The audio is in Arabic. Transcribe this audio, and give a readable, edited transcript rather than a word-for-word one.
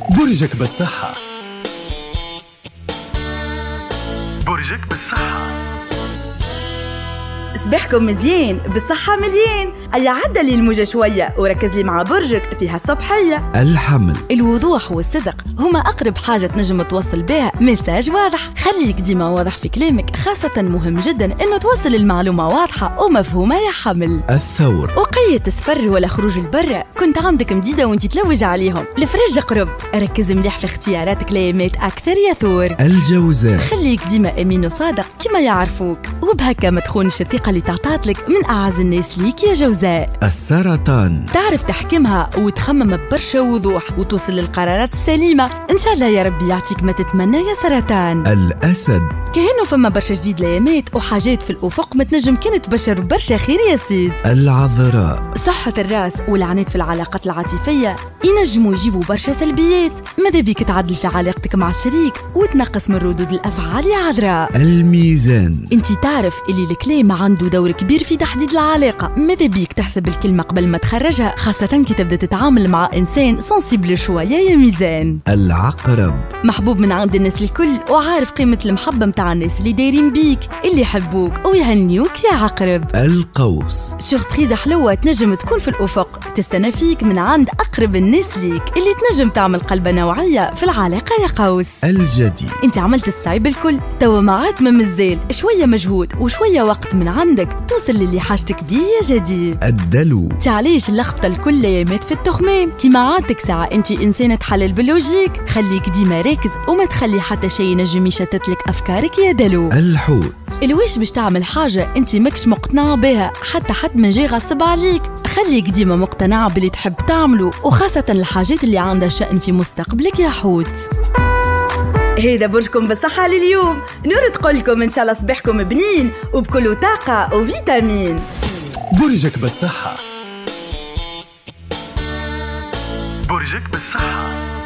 برجك بالصحة. برجك بالصحة. صباحكم مزيان بالصحة مليان. أي عدلي الموجة شوية وركز لي مع برجك فيها الصبحية. الحمل، الوضوح والصدق هما أقرب حاجة تنجم توصل بها ميساج واضح. خليك ديما واضح في كلامك، خاصة مهم جدا إنه توصل المعلومة واضحة ومفهومة يا حمل. الثور، وقية السفر ولا خروج البرة كنت عندك مديدة وانت تلوج عليهم. الفريج قرب، ركز مليح في اختياراتك ليامات أكثر يا ثور. الجوزاء، خليك ديما أمين وصادق كما يعرفوك، وبهكا ما تخونش الثقة اللي تعطاتلك من أعز الناس ليك يا جوزاء. السرطان، تعرف تحكمها وتخمم ببرشا وضوح وتوصل للقرارات السليمة. إن شاء الله يا ربي يعطيك ما تتمنى يا سرطان. الأسد، كأنه فما برشا جديد ليامات وحاجات في الأفق ما تنجم كانت تبشر برشا خير يا سيد. العذراء، صحة الراس والعنات في العلاقات العاطفية ينجموا يجيبوا برشا سلبيات. ماذا بيك تعدل في علاقتك مع الشريك وتنقص من ردود الأفعال يا عذراء. الميزان، انتي تعرف اللي الكلام عنده دور كبير في تحديد العلاقة. ماذا بيك تحسب الكلمة قبل ما تخرجها، خاصة كي تبدأ تتعامل مع إنسان سنسيبل شوية يا ميزان. العقرب، محبوب من عند الناس الكل وعارف قيمة المحبة متاع الناس اللي دايرين بيك اللي يحبوك ويهنيوك يا عقرب. القوس، سوربريزة حلوة تنجم تكون في الأفق تستنى فيك من عند أقرب الناس ليك اللي تنجم تعمل قلبة نوعية في العلاقة يا قوس. الجدي، انت عملت الصعيب الكل، توا معات ما مزال شوية مجهود وشوية وقت من عندك توصل للي حاجتك بيه يا جدي. الدلو، تعليش اللخبطة الكل يامات في التخمام كيما عادتك ساعة انت إنسانة تحلل باللوجيك. خليك ديما راكز وما تخلي حتى شيء ينجم يشتت لك أفكارك يا دلو. الحوت، الواش باش تعمل حاجة انت ماكش مقتنع بها حتى حد ما جي غصب عليك. خليك ديما مقتنع باللي تحب تعمله وخاصة الحاجات اللي عندها شأن في مستقبلك يا حوت. هيدا برجكم بالصحة لليوم. نور تقولكم إن شاء الله صباحكم بنين وبكل طاقة وفيتامين. برجك بالصحة. برجك بالصحة.